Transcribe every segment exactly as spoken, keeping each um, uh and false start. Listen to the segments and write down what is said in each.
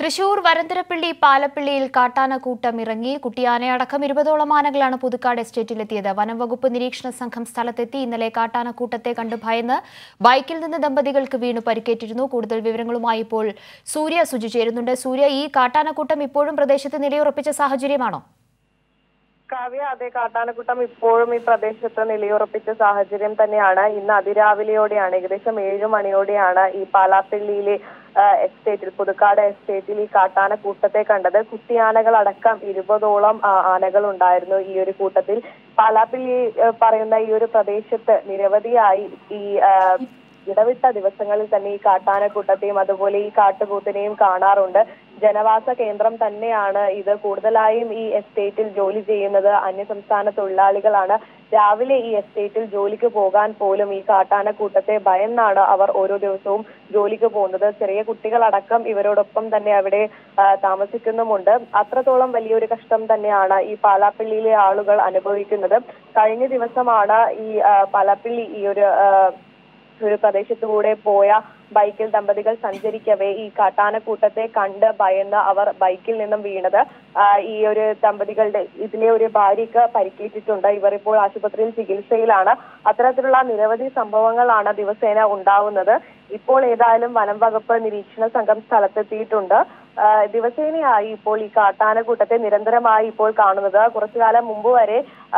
Thrissur Varantharappilly പാലപ്പള്ളിയിൽ കാട്ടാനക്കൂട്ടം ഇറങ്ങി കുട്ടിയാനയടക്കം ഇരുപതോളം ആനകളാണ് പുതുക്കാട് എസ്റ്റേറ്റിലെത്തിയത്. വനം വകുപ്പ് നിരീക്ഷണ സംഘം സ്ഥലത്തെത്തി ഇന്നലെ കാട്ടാനക്കൂട്ടത്തെ കണ്ടു ഭയന്ന് ബൈക്കിൽ നിന്ന് ദമ്പതികൾക്ക് വീണു പരിക്കേറ്റിരുന്നു. കൂടുതൽ വിവരങ്ങളുമായി ഇപ്പോൾ സൂര്യ സുജി ചേരുന്നുണ്ട്. സൂര്യ, ഈ കാട്ടാനക്കൂട്ടം ഇപ്പോഴും പ്രദേശത്ത് നിലയുറപ്പിച്ച സാഹചര്യമാണോ? കാവ്യ, അതെ, കാട്ടാനക്കൂട്ടം ഇപ്പോഴും ഈ പ്രദേശത്ത് നിലയുറപ്പിച്ച സാഹചര്യം തന്നെയാണ്. ഇന്ന് അതിരാവിലെയോടെയാണ്, ഏകദേശം ഏഴു മണിയോടെയാണ് ഈ പാലാപ്പള്ളിയിലെ എസ്റ്റേറ്റിൽ പുതുക്കാട് എസ്റ്റേറ്റിൽ ഈ കാട്ടാനക്കൂട്ടത്തെ കണ്ടത്. കുട്ടിയാനകളടക്കം ഇരുപതോളം ആനകൾ ഉണ്ടായിരുന്നു ഈ ഒരു കൂട്ടത്തിൽ. പാലാപ്പള്ളി പറയുന്ന ഈ ഒരു പ്രദേശത്ത് നിരവധിയായി ഈ ഇടവിട്ട ദിവസങ്ങളിൽ തന്നെ ഈ കാട്ടാനക്കൂട്ടത്തെയും അതുപോലെ ഈ കാട്ടുകൂത്തിനെയും കാണാറുണ്ട്. ജനവാസ കേന്ദ്രം തന്നെയാണ് ഇത്. കൂടുതലായും ഈ എസ്റ്റേറ്റിൽ ജോലി ചെയ്യുന്നത് അന്യസംസ്ഥാന തൊഴിലാളികളാണ്. രാവിലെ ഈ എസ്റ്റേറ്റിൽ ജോലിക്ക് പോകാൻ പോലും ഈ കാട്ടാനക്കൂട്ടത്തെ ഭയന്നാണ് അവർ ഓരോ ദിവസവും ജോലിക്ക് പോകുന്നത്. ചെറിയ കുട്ടികളടക്കം ഇവരോടൊപ്പം തന്നെ അവിടെ താമസിക്കുന്നുമുണ്ട്. അത്രത്തോളം വലിയൊരു കഷ്ടം തന്നെയാണ് ഈ പാലാപ്പള്ളിയിലെ ആളുകൾ അനുഭവിക്കുന്നത്. കഴിഞ്ഞ ദിവസമാണ് ഈ പാലാപ്പള്ളി ഈ ഒരു ഒരു പ്രദേശത്തുകൂടെ പോയ ബൈക്കിൽ ദമ്പതികൾ സഞ്ചരിക്കവേ ഈ കാട്ടാനക്കൂട്ടത്തെ കണ്ട് ഭയന്ന് അവർ ബൈക്കിൽ നിന്നും വീണത്. ഈ ഒരു ദമ്പതികളുടെ ഇതിലെ ഒരു ഭാര്യയ്ക്ക് പരിക്കേറ്റിട്ടുണ്ട്. ഇവർ ഇപ്പോൾ ആശുപത്രിയിൽ ചികിത്സയിലാണ്. അത്തരത്തിലുള്ള നിരവധി സംഭവങ്ങളാണ് ദിവസേന ഉണ്ടാവുന്നത്. ഇപ്പോൾ ഏതായാലും വനം വകുപ്പ് നിരീക്ഷണ സംഘം സ്ഥലത്തെത്തിയിട്ടുണ്ട്. ദിവസേനയായി ഇപ്പോൾ ഈ കാട്ടാനക്കൂട്ടത്തെ നിരന്തരമായി ഇപ്പോൾ കാണുന്നത്. കുറച്ചുകാലം മുമ്പ് വരെ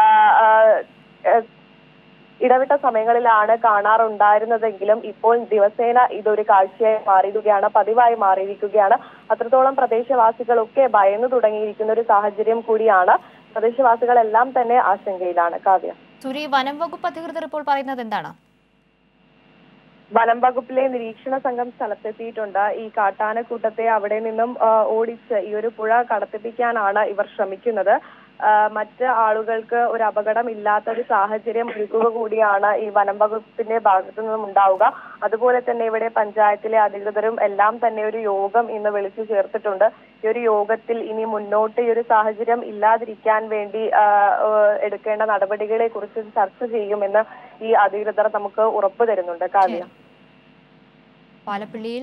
ഇടവിട്ട സമയങ്ങളിലാണ് കാണാറുണ്ടായിരുന്നതെങ്കിലും ഇപ്പോൾ ദിവസേന ഇതൊരു കാഴ്ചയായി മാറിയിരിക്കുകയാണ്, പതിവായി മാറിയിരിക്കുകയാണ്. അത്രത്തോളം പ്രദേശവാസികളൊക്കെ ഭയന്നു തുടങ്ങിയിരിക്കുന്ന ഒരു സാഹചര്യം കൂടിയാണ്. പ്രദേശവാസികളെല്ലാം തന്നെ ആശങ്കയിലാണ്. കാവ്യ, സൂര്യ, വനം വകുപ്പ് അധികൃതർ ഇപ്പോൾ പറയുന്നത് എന്താണ്? വനം വകുപ്പിലെ നിരീക്ഷണ സംഘം സ്ഥലത്തെത്തിയിട്ടുണ്ട്. ഈ കാട്ടാനക്കൂട്ടത്തെ അവിടെ നിന്നും ഓടിച്ച് ഈ ഒരു പുഴ കടത്തിപ്പിക്കാനാണ് ഇവർ ശ്രമിക്കുന്നത്. മറ്റ് ആളുകൾക്ക് ഒരു അപകടം ഇല്ലാത്ത ഒരു സാഹചര്യം ഒരുക്കുക കൂടിയാണ് ഈ വനം വകുപ്പിന്റെ ഭാഗത്തു നിന്നും ഉണ്ടാവുക. അതുപോലെ തന്നെ ഇവിടെ പഞ്ചായത്തിലെ അധികൃതരും എല്ലാം തന്നെ ഒരു യോഗം ഇന്ന് വിളിച്ചു ചേർത്തിട്ടുണ്ട്. ഈ ഒരു യോഗത്തിൽ ഇനി മുന്നോട്ട് ഈ ഒരു സാഹചര്യം ഇല്ലാതിരിക്കാൻ വേണ്ടി എടുക്കേണ്ട നടപടികളെ കുറിച്ച് ചർച്ച ചെയ്യുമെന്ന് ഈ അധികൃതർ നമുക്ക് ഉറപ്പു തരുന്നുണ്ട്. കാവ്യ, പാലപ്പള്ളിയിൽ